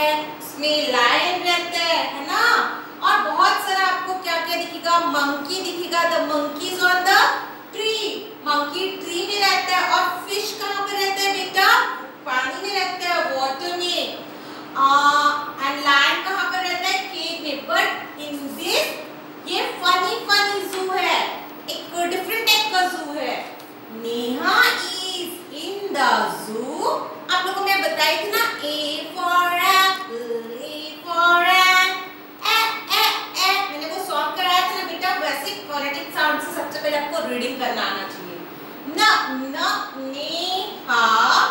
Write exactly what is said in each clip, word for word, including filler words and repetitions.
है, उसमें लायन रहता है, है ना। और बहुत सारा आपको क्या क्या दिखेगा, मंकी दिखेगा, the monkey is on the tree, monkey tree में रहता है। और फिश कहाँ पर रहता है बेटा, पानी में रहता है, वाटर में। एंड लायन कहाँ पर रहता है, केव में। बट इन दिस ये फनी फनी जू है, एक डिफरेंट टाइप का जू है। नेहा इज इन द जू, आप लोगों को मैं बताई थी ना, A for apple, A for an, A A A, मैंने वो सॉन्ग कराया था ना बेटा, वैसे फोनेटिक साउंड से सबसे पहले आपको रीडिंग करना आना चाहिए। न न Neha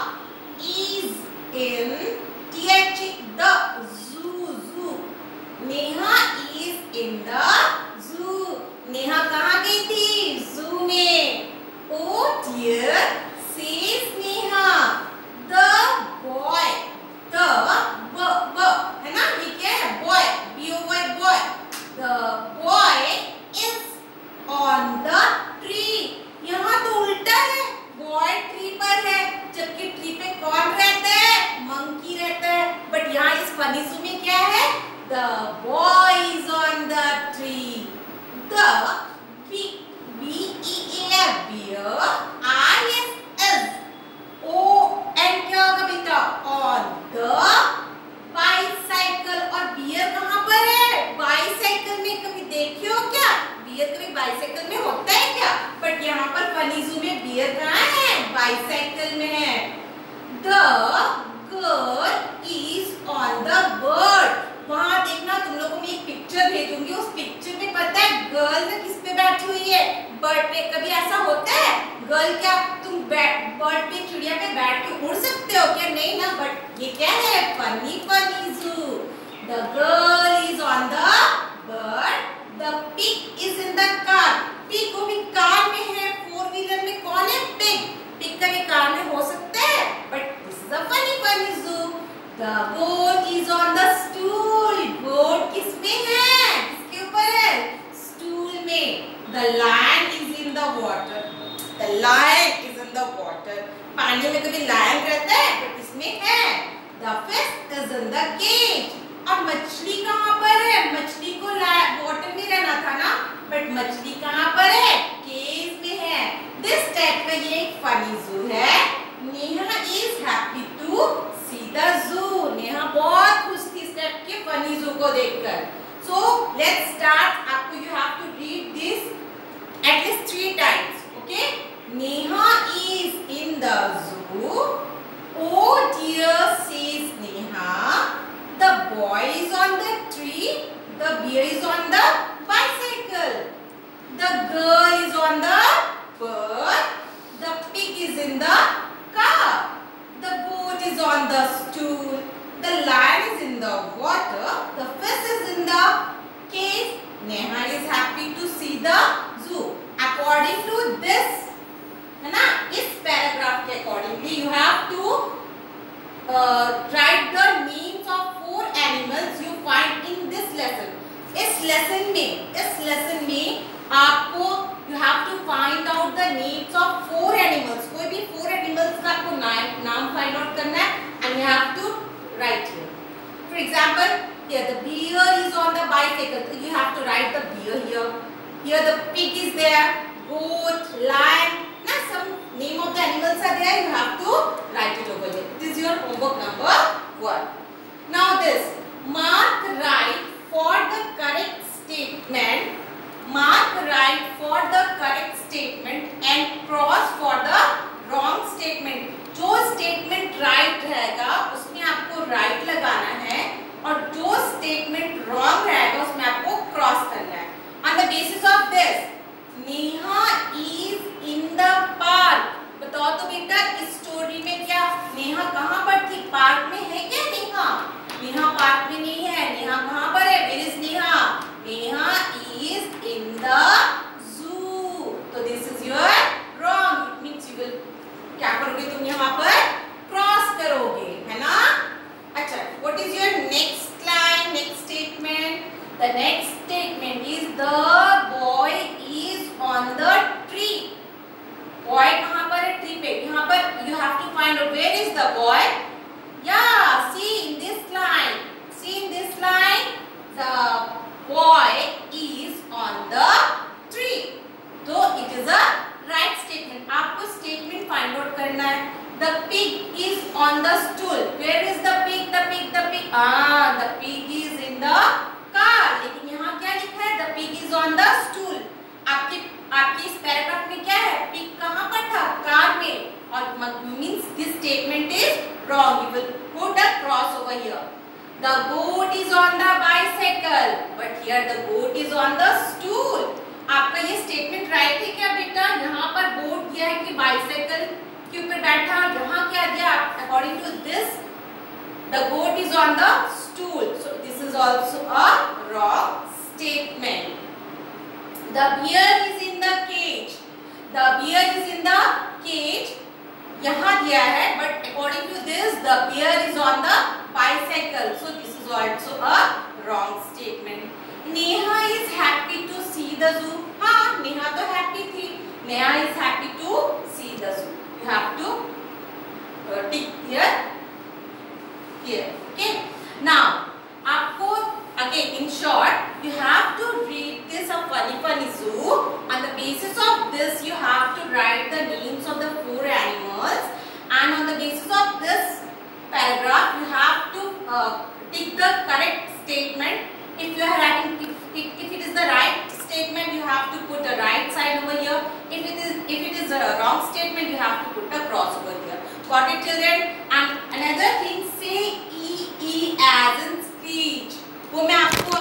is in T H E the zoo, zoo, Neha is in the zoo. Neha कहाँ गई थी, जू में। Oh dear says Neha, the boy, the b b है ना, ये क्या है, boy, B O Y boy, the boy is on the tree. यहाँ तो उल्टा है, बॉय ट्री पर है, जबकि ट्री पे कौन रहता है, मंकी रहता है। बट यहाँ इस फनी जू में क्या है, the boy is on the tree. The B B E A bear, I S S, O N क्या होगा बेटा, ऑन द बाइसाइकिल। और बियर कहाँ पर है, बाइसाइकिल में। कभी देखे हो क्या, बियर कभी बाइसाइकिल में होता है क्या। बट यहाँ पर फनी जू में बियर कहाँ है, बाइसाइकिल में है। The girl is on the bird, वहां देखना, तुम लोगों को मैं एक पिक्चर भेजूंगी, उस पिक्चर में पता है गर्ल ना किस पे बैठी हुई है, बर्ड पे। कभी ऐसा होता है, गर्ल क्या तुम बर्ड पे, चिड़िया पे बैठ के उड़ सकते हो क्या, नहीं ना। बट ये क्या है, funny funny zoo. The girl is on the bird, the pig is in the car, pig को भी कार में है, फोर व्हीलर में कौन है, पिग, पिग का भी कार में हो सकता है। But this is a funny funny zoo. The goat is on the stool, goat किस में है, किसके ऊपर है, स्टूल में। The lion is in the water, the lion is in the water, पानी में कभी लायन रहता है, बट इसमें है। The fish is in the cage, और मछली कहाँ पर है, मछली को वाटर में रहना था ना, बट मछली कहाँ पर है, केज में है। दिस टाइप का ये एक फनी जू है। Neha is happy to see the zoo, Neha बहुत खुश थी इस टाइप के फनी जू को देखकर। सो लेट्स स्टार्ट, आपको you have to read this at least three times, okay. Neha is in the zoo, oh dear says Neha, the boy is on the tree, the bear is on the bicycle, the girl is on the bird, the pig is in the car, the goat is on the stool, the lion is in the water, the fish is in the cage. Neha is happy to see the zoo. According to this, है ना, इस paragraph के accordingly you have to uh, write the names of four animals you find in this lesson. इस lesson में इस lesson में आपको you have to find out the names of four animals. कोई भी four animals का आपको नाम नाम find out करना है, and you have to write here. For example, here the bear is on the bicycle, so you have to write the bear here. Here the pig is there, goat, lion. Now some name of the animals are there. You have to write it over here. This is your homework number one. Now this, mark right for the correct statement. Mark right for the correct statement and cross for the wrong statement. जो statement right रहेगा उसमें आपको right लगाना है, और जो statement wrong रहेगा उसमें आपको cross करना है. On the basis of this, Neha is in the park. बताओ तो बेटा इस स्टोरी में क्या नेहा कहाँ पर थी, पार्क में है क्या नेहा? नेहा पार्क में नहीं है, नेहा कहाँ पर है, where is Neha? Neha is in the zoo. तो this is your wrong. It means you will क्या करोगे तुम यहाँ पर क्रॉस करोगे, है ना? अच्छा, what is your next line, next statement? The next statement is the boy is on the tree. Boy कहाँ पर है, tree पे. यहाँ पर you have to find out where is the boy. Yeah, see in this line. और the pig is in the car, लेकिन यहाँ क्या लिखा है? The pig is on the stool. आपके आपके इस पैराग्राफ में क्या है? पिग कहाँ पर था? कार में, और means this statement is wrong. You will put a cross over here. The goat is on the bicycle, but here the goat is on the stool. आपका ये स्टेटमेंट राइट है क्या बेटा? यहाँ पर गोट दिया है कि बाइसाइकिल के ऊपर बैठा, और यहाँ क्या दिया? According to this, the goat is on the stool. So this is also a wrong statement. The bear is in the cage. The bear is in the cage. यहाँ दिया है, but according to this, the bear is on the bicycle. So this is also a wrong statement. Neha is happy to see the zoo. हाँ, नेहा तो happy थी. Neha is happy to see the zoo. You have to uh, tick here, here. Okay. Now, आपको again in short, you have to read this a funny funny zoo. On the basis of this, you have to write the names of the four animals, and on the basis of this paragraph, you have to uh, tick the correct statement. If you are writing, if, if, if it is the right statement, you have to put a right sign over here. If it is if it is a wrong statement, you have to put a cross over here. Got it, children? And another thing, say E E as in speech. वो मैं आपको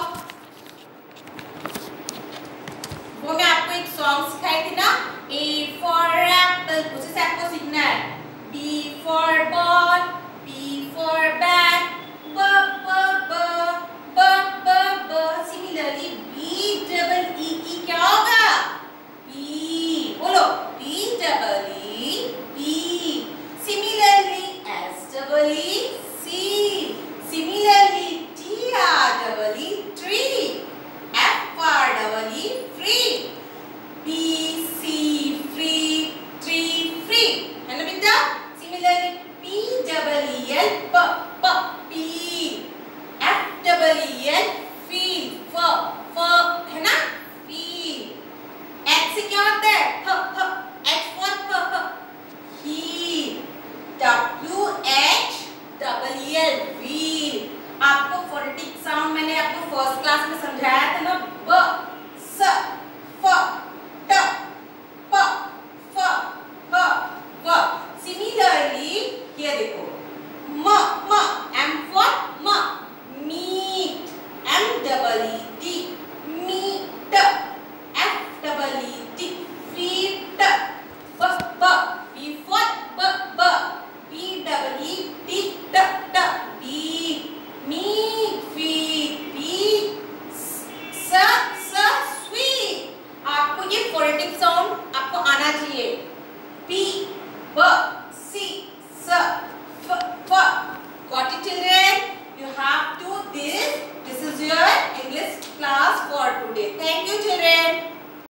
वो मैं आपको एक song सिखाई थी ना, A for apple, उसी से आपको सीखना है. B for ball, B for bat, B B B B B B. Similarly, B double E E क्या होगा? B, बोलो, B double E B. Similarly, S double E C. Similarly, T R double E tree. F R double E free. B C free, tree free. है ना बेटा? Similarly, P double E L P P P. F double E L feel, F F है ना? Feel. H से क्या होता है? H H H for H. Heel. W H double E L wheel. आपको फोनेटिक साउंड मैंने आपको first class में समझाया था ना. ब स फ ट प फ ह व. सिमिलरली ये देखो, म म M for म, meat, M double E T, meat, F double E T, feet, b b, B for b b, B double E T t t, beat, meat, feet, beat, s s sweet. आपको ये phonetic sound आपको आना चाहिए. P B C S F F. Got it, children? You have to this. This is your English class for today. Thank you, children.